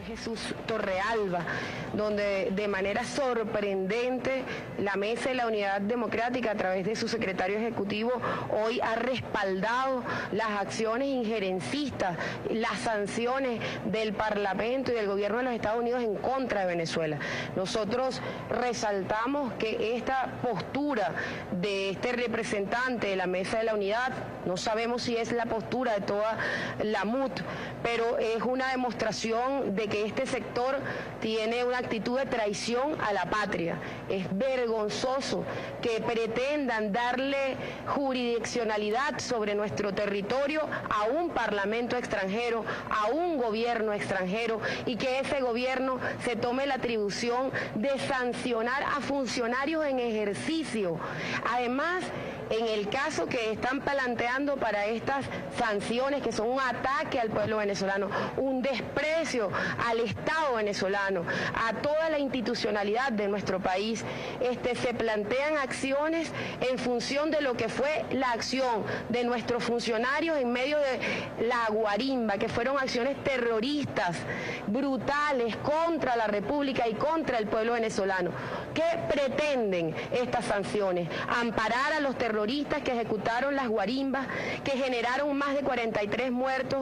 Jesús Torrealba, donde de manera sorprendente la Mesa de la Unidad Democrática, a través de su secretario ejecutivo, hoy ha respaldado las acciones injerencistas, las sanciones del Parlamento y del gobierno de los Estados Unidos en contra de Venezuela. Nosotros resaltamos que esta postura de este representante de la Mesa de la Unidad, no sabemos si es la postura de toda la MUT, pero es una demostración de que este sector tiene una actitud de traición a la patria. Es vergonzoso que pretendan darle jurisdiccionalidad sobre nuestro territorio a un parlamento extranjero, a un gobierno extranjero, y que ese gobierno se tome la atribución de sancionar a funcionarios en ejercicio. Además, en el caso que están planteando para estas sanciones, que son un ataque al pueblo venezolano, un desprecio al Estado venezolano, a toda la institucionalidad de nuestro país, se plantean acciones en función de lo que fue la acción de nuestros funcionarios en medio de la guarimba, que fueron acciones terroristas, brutales, contra la República y contra el pueblo venezolano. ¿Qué pretenden estas sanciones? Amparar a los terroristas que ejecutaron las guarimbas, que generaron más de 43 muertos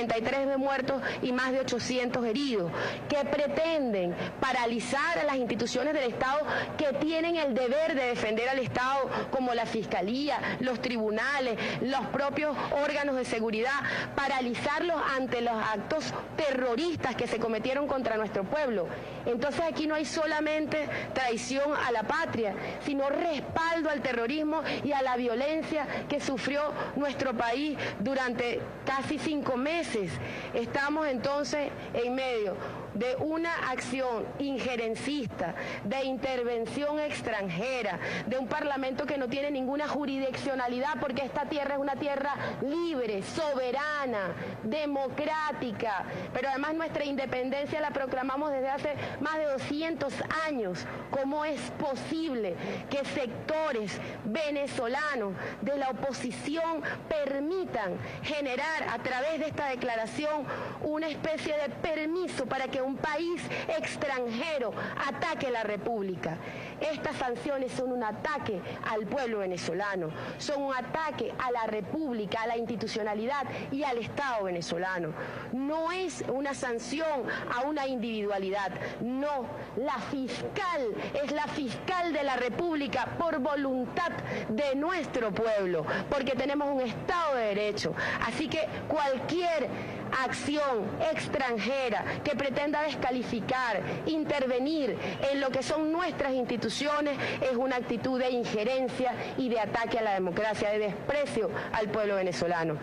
y más de 800 heridos. ¿Qué pretenden? Paralizar a las instituciones del Estado que tienen el deber de defender al Estado, como la Fiscalía, los tribunales, los propios órganos de seguridad, paralizarlos ante los actos terroristas que se cometieron contra nuestro pueblo. Entonces aquí no hay solamente traición a la patria, sino respaldo al terrorismo y a la violencia que sufrió nuestro país durante casi 5 meses. Estamos entonces en medio de una acción injerencista, de intervención extranjera, de un parlamento que no tiene ninguna jurisdiccionalidad, porque esta tierra es una tierra libre, soberana, democrática, pero además nuestra independencia la proclamamos desde hace más de 200 años. ¿Cómo es posible que sectores venezolanos de la oposición permitan generar a través de esta declaración una especie de permiso para que un país extranjero ataque la República? Estas sanciones son un ataque al pueblo venezolano, son un ataque a la República, a la institucionalidad y al Estado venezolano. No es una sanción a una individualidad, no. La fiscal es la fiscal de la República por voluntad de nuestro pueblo, porque tenemos un Estado de Derecho. Así que cualquier acción extranjera que pretenda descalificar, intervenir en lo que son nuestras instituciones es una actitud de injerencia y de ataque a la democracia, de desprecio al pueblo venezolano.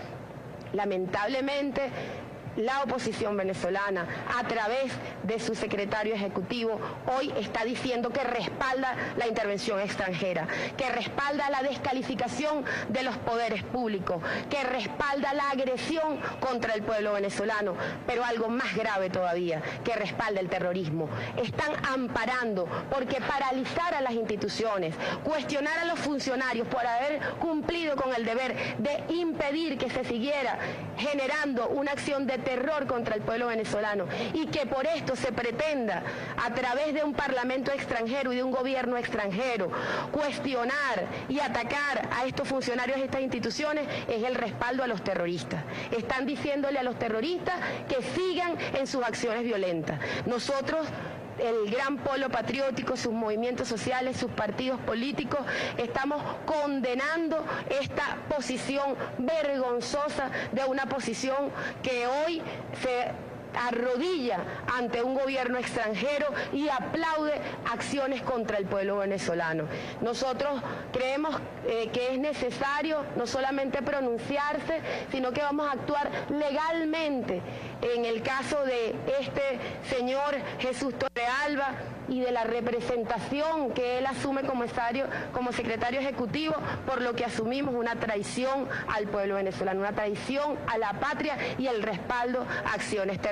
Lamentablemente, la oposición venezolana, a través de su secretario ejecutivo, hoy está diciendo que respalda la intervención extranjera, que respalda la descalificación de los poderes públicos, que respalda la agresión contra el pueblo venezolano, pero algo más grave todavía, que respalda el terrorismo. Están amparando, porque paralizar a las instituciones, cuestionar a los funcionarios por haber cumplido con el deber de impedir que se siguiera generando una acción de terror contra el pueblo venezolano, y que por esto se pretenda, a través de un parlamento extranjero y de un gobierno extranjero, cuestionar y atacar a estos funcionarios de estas instituciones, es el respaldo a los terroristas. Están diciéndole a los terroristas que sigan en sus acciones violentas. Nosotros, el Gran Polo Patriótico, sus movimientos sociales, sus partidos políticos, estamos condenando esta posición vergonzosa de una posición que hoy se arrodilla ante un gobierno extranjero y aplaude acciones contra el pueblo venezolano. Nosotros creemos que es necesario no solamente pronunciarse, sino que vamos a actuar legalmente en el caso de este señor Jesús Torrealba y de la representación que él asume como secretario ejecutivo, por lo que asumimos una traición al pueblo venezolano, una traición a la patria y el respaldo a acciones terroristas.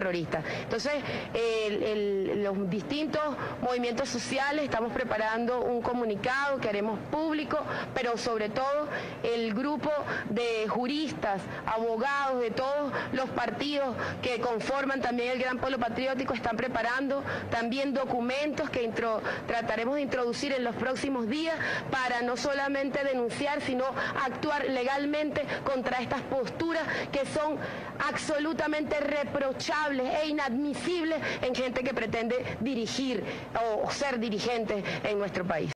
terroristas. Entonces, los distintos movimientos sociales estamos preparando un comunicado que haremos público, pero sobre todo el grupo de juristas, abogados de todos los partidos que conforman también el Gran Polo Patriótico están preparando también documentos que trataremos de introducir en los próximos días para no solamente denunciar, sino actuar legalmente contra estas posturas que son absolutamente reprochables e inadmisibles en gente que pretende dirigir o ser dirigente en nuestro país.